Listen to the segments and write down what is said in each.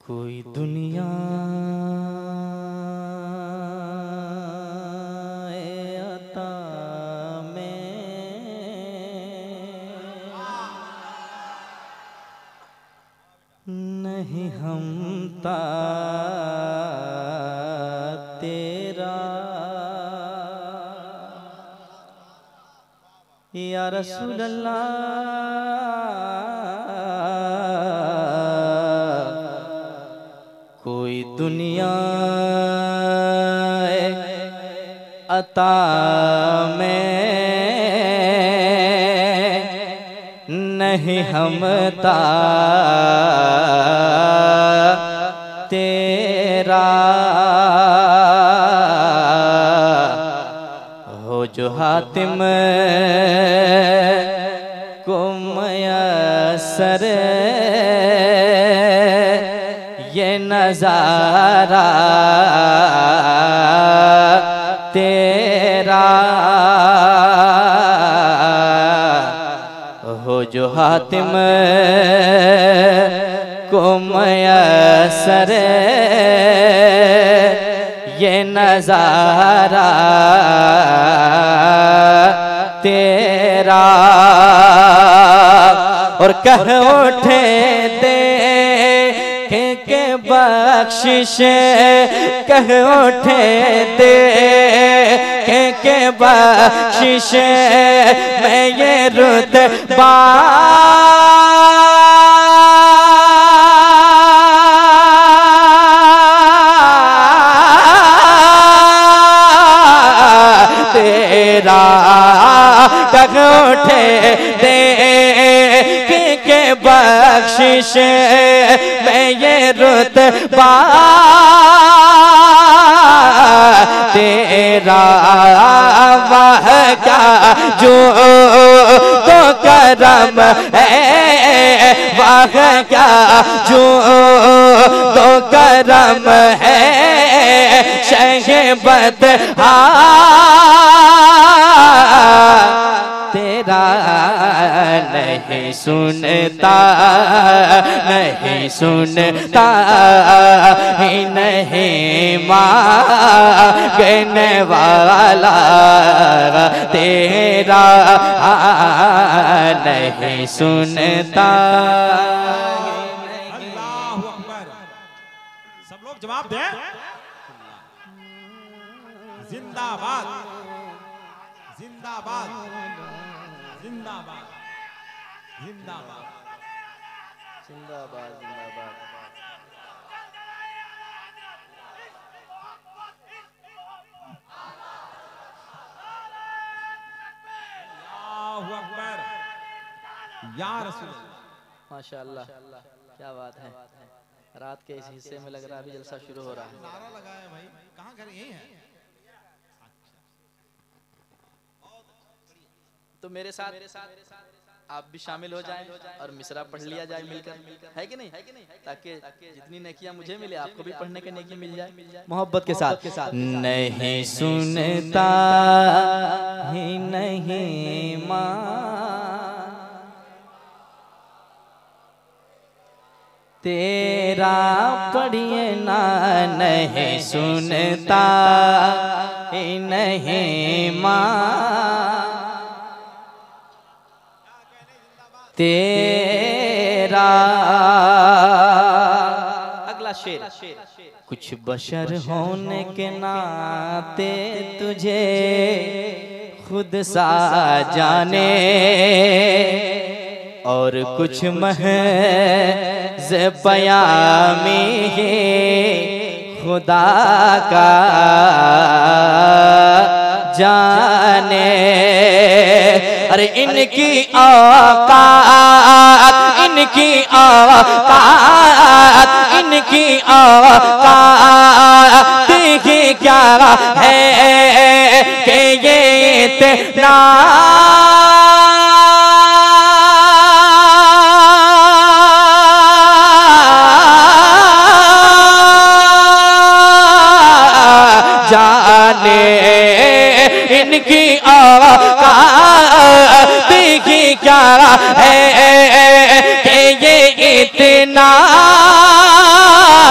कोई दुनिया अता में नहीं हमता तेरा या रसूल अल्लाह। कोई दुनिया अता में नहीं हमता तेरा हो जो हातिम को मयसर ये नजारा तेरा हो जो हातिम को मयसर ये नजारा तेरा। और कह उठे दे के बख्शिश कह उठे दे के बख्शिश मैं ये रुतबा तेरा कह उठे दे के बख्शिश मैं ये रुतबा तेरा वाह क्या जो तो करम है वाह क्या जो तो करम है शहबत तेरा नहीं सुनता नहीं सुनता ही नहीं मांगने वाला तेरा नहीं सुनता। अल्लाहु अकबर। सब लोग जवाब दें। जिंदाबाद जिंदाबाद जिंदाबाद जिंदाबाद जिंदाबाद जिंदाबाद। अल्लाहु अकबर या रसूल अल्लाह। माशाअल्लाह क्या बात है। रात के इस हिस्से में लग रहा है अभी जलसा शुरू हो रहा है। नारा लगाया भाई, कहाँ घर यही है? तो मेरे साथ आप भी शामिल हो जाएं और मिसरा पढ़ लिया जाए मिलकर, है कि नहीं? ताकि जितनी नेकियां मुझे मिले आपको भी पढ़ने की नेकी मिल जाए मोहब्बत के साथ। नहीं सुनता ही नहीं मां तेरा पढ़िए ना नहीं सुनता ही नहीं मां तेरा। अगला शेर। कुछ बशर होने के नाते तुझे खुद सा जाने और कुछ महज़ पयामी खुदा का जाने। अरे इनकी औकात इनकी औकात इनकी औकात ही क्या है कि ये इतना जाने। इनकी औकात की क्या है कि ये इतना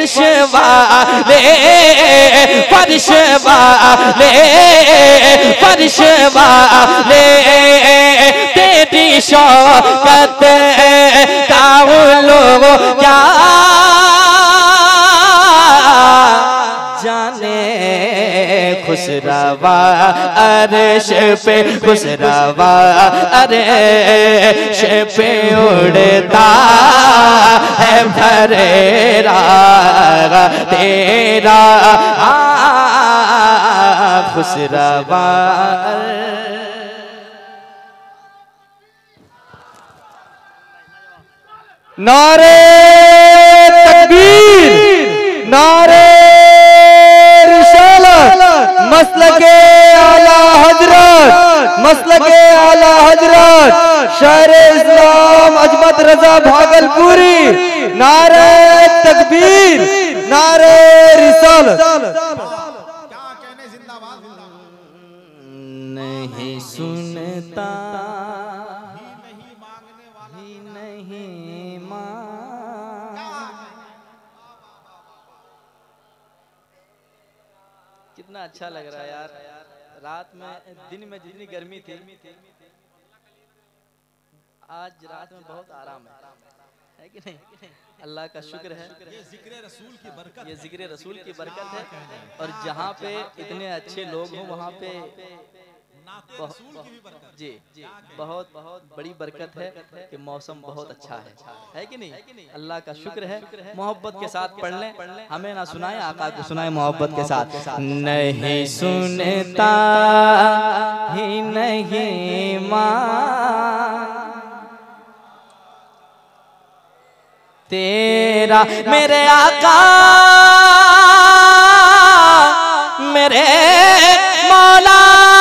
फर्श वाले फर्श वाले फर्श वाले तेरी शौकत का लोग क्या जाने। खुसरवा अर्श पे खुसरवा अर्श पे उड़ता है फरेरा तेरा खुसरवा। नारे तकबीर, नारे मसलके आला हजरत, मसलके आला हजरत शायर इस्लाम अजमत रजा भागलपुरी। नारे तकबीर, नारे रिसालत। क्या कहने जिंदाबाद। नहीं सुनता नहीं मांगने वाला ही नहीं मांग। कितना अच्छा लग रहा है यार। रात में दिन में जितनी गर्मी थी आज रात में बहुत आराम है कि नहीं। अल्लाह का शुक्र है। ये जिक्र रसूल की बरकत, ये जिक्र रसूल की बरकत है। और जहाँ पे इतने अच्छे लोग हों वहाँ पे रसूल की भी बरकत। जी बहुत बहुत बड़ी बरकत है कि मौसम बहुत अच्छा है कि नहीं। अल्लाह का शुक्र है। मोहब्बत के साथ पढ़ लें, हमें ना सुनाए आका को सुनाए मोहब्बत के साथ। नहीं सुनता ही नहीं मां तेरा मेरे आका मेरे मौला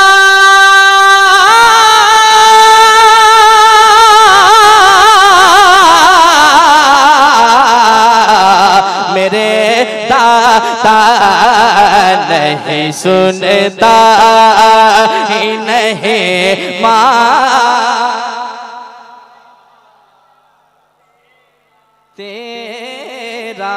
मेरे दाता नहीं सुनता ही नहीं मां तेरा।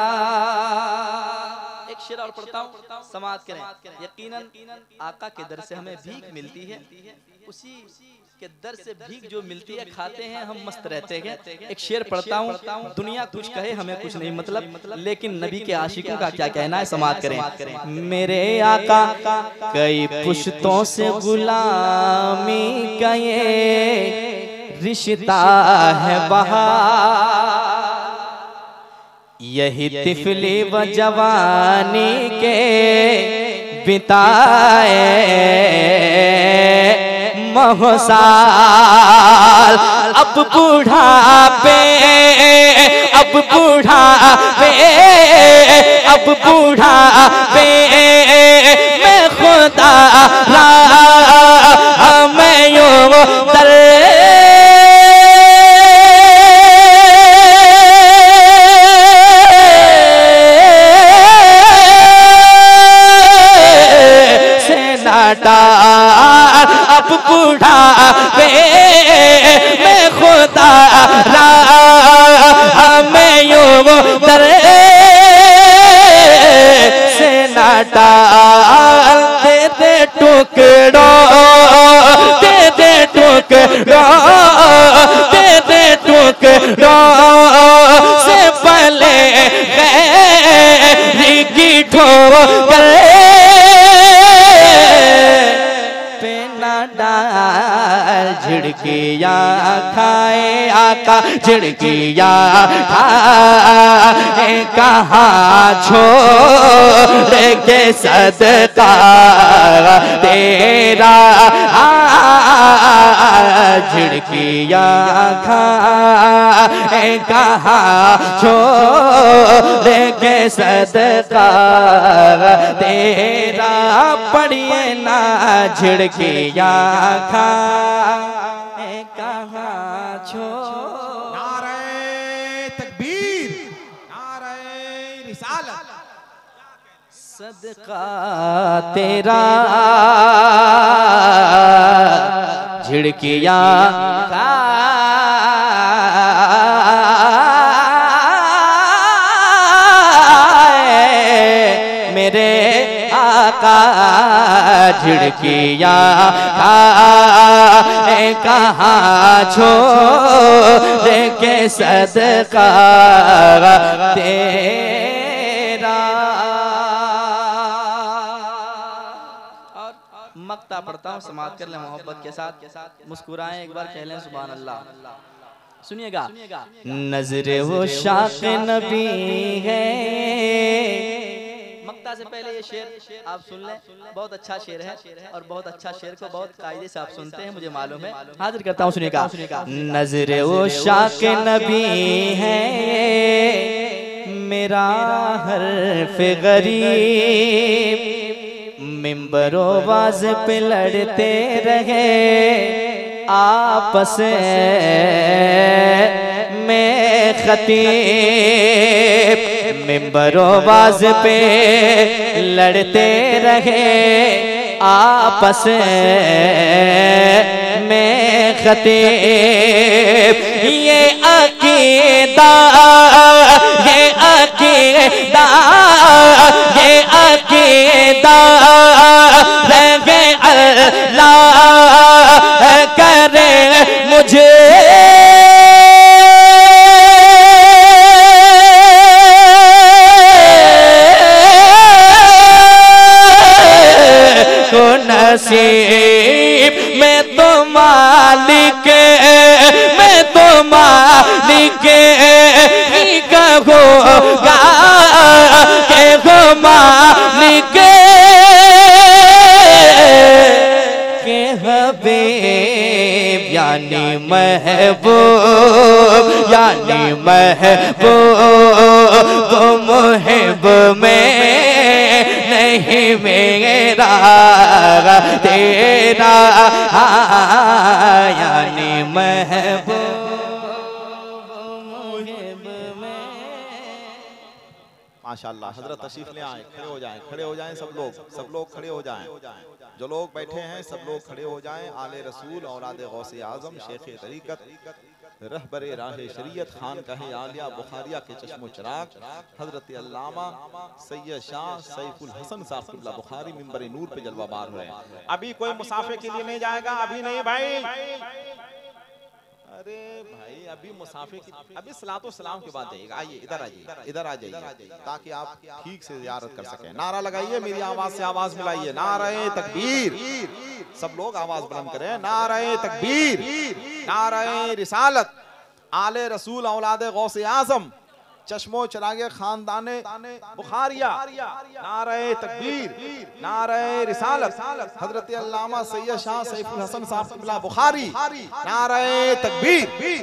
एक शेर और पढ़ता हूँ, समाअत करें। यकीनन आका के दर से हमें भीख मिलती है, उसी के दर से भीख जो मिलती है खाते हैं हम मस्त रहते हैं। एक शेर पढ़ता हूँ, दुनिया कुछ कहे हमें कुछ नहीं मतलब, लेकिन नबी के आशिकों का क्या कहना है समाअत करें। मेरे आका कई पुश्तों से गुलामी का ये रिश्ता है बहार, यही तिफली व जवानी के बिताए महोसाल। अब बुढ़ापे अब बुढ़ापे अब बुढ़ापे मैं खुदा मैं यूं दर अब बुढ़ापे मैं खुदा मैं यूं दर से ना डाल दे टुकड़ों दे टुकड़ों दे टुकड़ों से पले गैर की ठोकर झिड़किया खाए आका झिड़किया खाए कहाँ छोड़ के सदका तेरा झिड़किया खाए कहाँ छोड़ के सदका तेरा पढ़िए ना झिड़किया खा कहाँ छो। नारे तकबीर, नारे रिसालत। सदका तेरा झिड़किया खा झिड़कियाँ कहाँ छोड़ के सदका तेरा। मक्ता पढ़ता हूँ, समाप्त कर ले मोहब्बत के साथ। मुस्कुराएं एक बार, कह लें सुभान अल्लाह। सुनिएगा। नजरे वो शाख नबी है। मक्ता से पहले ये शेर आप सुन लें, बहुत अच्छा शेर है और बहुत अच्छा शेर को बहुत कायदे से आप सुनते हैं, मुझे मालूम है। हाजिर करता हूँ, सुनिएगा। नजरे वो शाख नबी है, मेरा हर्फ गरीब, मिंबरो वाज पे लड़ते रहे आपस में खतीब, मिंबरो वाज पे लड़ते रहे आपस में खतीब। ये अकीदा, ये अकीदा, ये अकीदा रहे अल्लाह करे मुझे को नसीब। मैं तो मालिक, मैं तो मालिक ही कहूँगा के हो मालिक के हबीब, यानी महबूब, यानी महबूब मुहिब में नहीं मेरा तेरा, यानी महबूब मुहिब में। माशाअल्लाह। हजरत तशरीफ ले आए, खड़े हो जाएं, खड़े हो जाएं सब लोग खड़े हो जाएं। जो लोग बैठे हैं सब लोग खड़े हो जाएं। आले रसूल औलाद गौसे आजम शेख तरीक़त रहबरे राहे शरीयत खान कहे आलिया बुखारिया के चश्मो चिराग हजरत अल्लामा सैयद शाह सैफुल हसन साहब क़िबला बुखारी मिंबर नूर पे जलवा बार हुए। अभी कोई मुसाफिर के लिए नहीं जाएगा, अभी नहीं भाई। अरे भाई अभी मुसाफिर की, अभी सलातो सलाम के बाद जाइएगा। आइए इधर आइए, इधर आ जाइए ताकि आप ठीक से ज़ियारत कर सकें। नारा लगाइए, मेरी आवाज से आवाज मिलाइए। नारे तकबीर, सब लोग आवाज बुलंद करें। नारे तकबीर, नारे रिसालत, आले रसूल औलाद गौसे आजम चश्मो चिरागे खानदाने बुखारिया, नारे तकबीर, नारे रिसालत, हजरत अल्लामा सैयद शाह सैफुल हसन साहब क़िबला बुखारी, नारे तकबीर।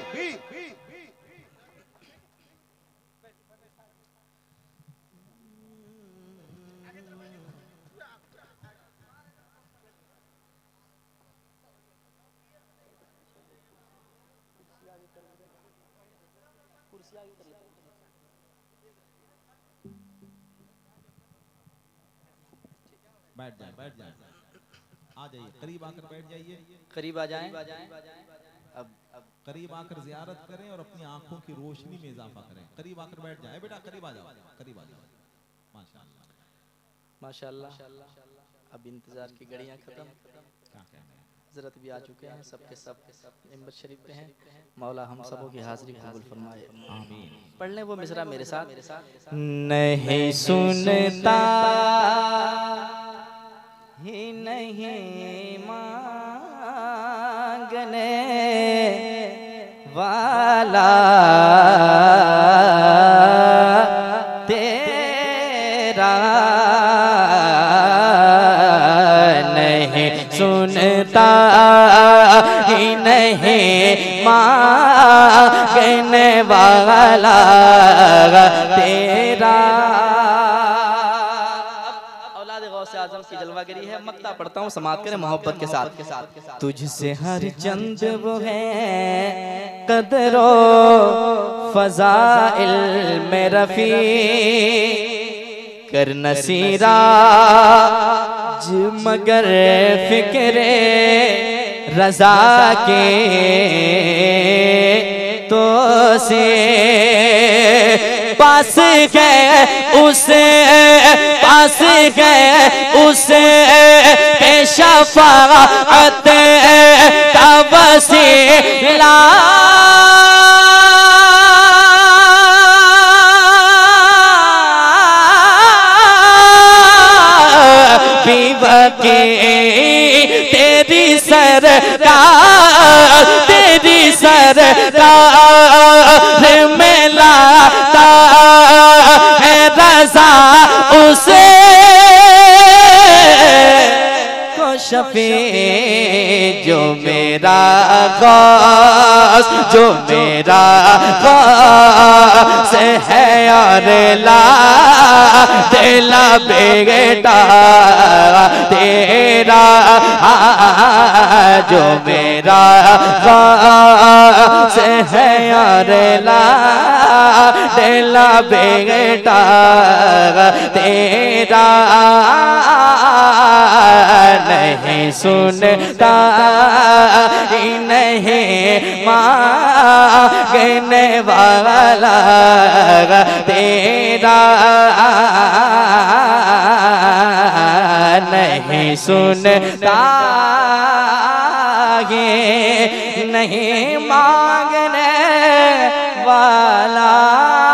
बैठ जाए, बैठ जाए, आ जाइए, करीब आकर बैठ जाइए, करीब आ जाएं। अब करीब आकर जियारत करें और अपनी आंखों की रोशनी में इजाफा करें। करीब आकर बैठ जाए बेटा, करीब आ जाओ, करीब आ जाओ। माशाअल्लाह, माशाअल्लाह। अब इंतजार की घड़ियां खत्म, हजरत भी आ चुके हैं, सबके सब मिंबर शरीफ पे हैं। मौला हम सबों की हाजिरी कबूल फरमाए, आमीन। पढ़ लें वो मिसरा मेरे साथ। नहीं सुनता ही नहीं मांगने वाला तेरा, नहीं सुनता ही नहीं मांगने वाला तेरा। औलाद गौसे आजम की जलवागरी है। मक्ता पढ़ता हूँ, समाप्त करें मोहब्बत के साथ। तुझसे हर चंद वो है कदरो फजाइल में रफी, कर नसीरा मगर फिक्रे रजा के तो से पास है उसे पास है उसे के शफाअत का वसीला के तेरी सरकार में लाता है रज़ा उसे को शफी जो मेरा गौस जो मेरा गौस है और ला दिला बेटा तेरा जो मेरा गौस है और ला दिला बेटा तेरा नहीं सुनता नहीं मांगने वाला तेरा नहीं सुनता ये नहीं मांगने वाला।